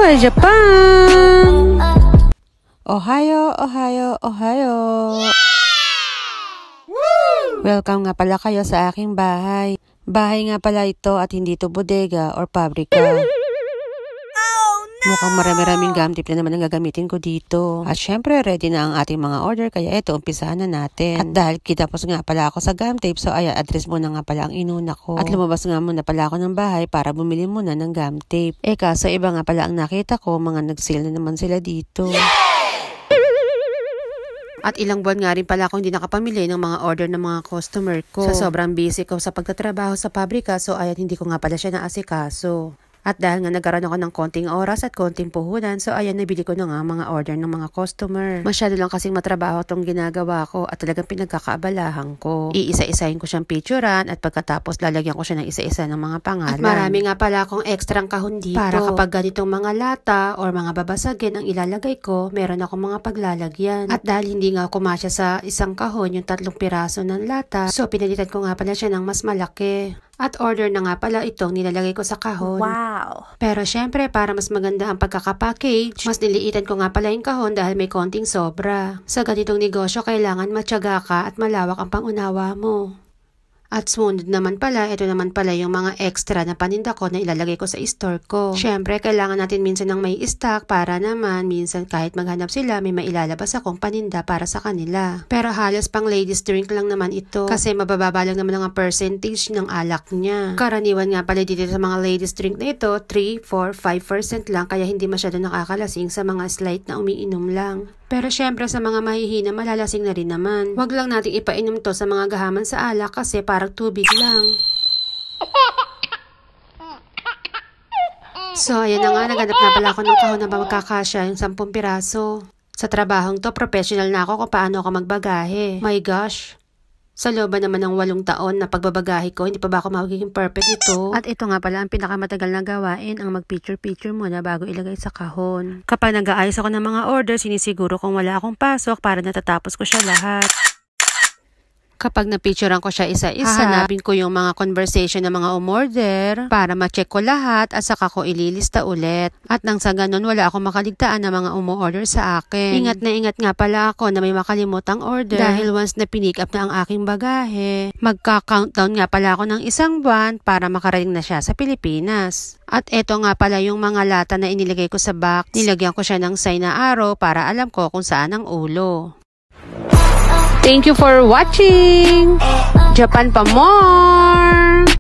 Kawaii Japan! Ohayo, ohayo, ohayo! Welcome nga pala kayo sa aking bahay. Bahay nga pala ito at hindi ito bodega or pabrika. Mukhang marami-raming gamtip na naman ang gagamitin ko dito. At syempre, ready na ang ating mga order, kaya ito, umpisahan na natin. At dahil kitapos nga pala ako sa gamtape, so ayan, address muna nga pala ang inuna ko. At lumabas nga muna pala ako ng bahay para bumili muna ng gamtape. Kaso iba nga pala ang nakita ko, mga nag-sale na naman sila dito. At ilang buwan nga rin pala ako hindi nakapamili ng mga order ng mga customer ko. Sa sobrang busy ko sa pagtatrabaho sa pabrika, so ayan, hindi ko nga pala siya naasikaso. At dahil nga nagkaroon ako ng konting oras at konting puhunan, so ayan, nabili ko na nga mga order ng mga customer. Masyado lang kasing matrabaho itong ginagawa ko at talagang pinagkakaabalahan ko. Iisa-isahin ko siyang picturean at pagkatapos lalagyan ko siya ng isa-isa ng mga pangalan. At marami nga pala akong ekstrang kahon dito. Para kapag ganitong mga lata or mga babasagin ang ilalagay ko, meron akong mga paglalagyan. At dahil hindi nga kumasya sa isang kahon yung 3 piraso ng lata, so pinalitan ko nga pala siya ng mas malaki. At order na nga pala itong nilalagay ko sa kahon. Wow! Pero syempre, para mas maganda ang pagkakapackage, mas niliitan ko nga pala yung kahon dahil may konting sobra. Sa ganitong negosyo, kailangan matyaga ka at malawak ang pangunawa mo. At sumunod naman pala, ito naman pala yung mga extra na paninda ko na ilalagay ko sa store ko. Syempre, kailangan natin minsan ng may stock para naman minsan kahit maghanap sila, may mailalabas akong paninda para sa kanila. Pero halos pang ladies drink lang naman ito kasi mabababa lang naman ang percentage ng alak niya. Karaniwan nga pala dito sa mga ladies drink na ito, 3, 4, 5% lang kaya hindi masyado nakakalasing sa mga slight na umiinom lang. Pero syempre sa mga mahihina, malalasing na rin naman. Huwag lang nating ipainom to sa mga gahaman sa alak kasi parang tubig lang. So ayan na nga, naghanap na pala ako ng kahon na magkakasya yung 10 piraso. Sa trabahong to, professional na ako kung paano ako magbagahe. My gosh! Sa loob naman ng 8 taon na pagbabagahe ko, hindi pa ba ako magiging perfect nito? At ito nga pala ang pinakamatagal na gawain, ang mag-picture-picture muna bago ilagay sa kahon. Kapag nag-aayos ako ng mga order, sinisiguro kung wala akong pasok para natatapos ko siya lahat. Kapag na-picturean ko siya isa-isa, hanapin ko yung mga conversation ng mga umorder para ma-check ko lahat at saka ko ililista ulit. At nang sa ganun, wala akong makaligtaan na mga umu-order sa akin. Ingat na ingat nga pala ako na may makalimutang order dahil once na pinick up na ang aking bagahe, magka-countdown nga pala ako ng 1 buwan para makarating na siya sa Pilipinas. At eto nga pala yung mga lata na inilagay ko sa box. Nilagyan ko siya ng sign na arrow para alam ko kung saan ang ulo. Thank you for watching! Japan pa more!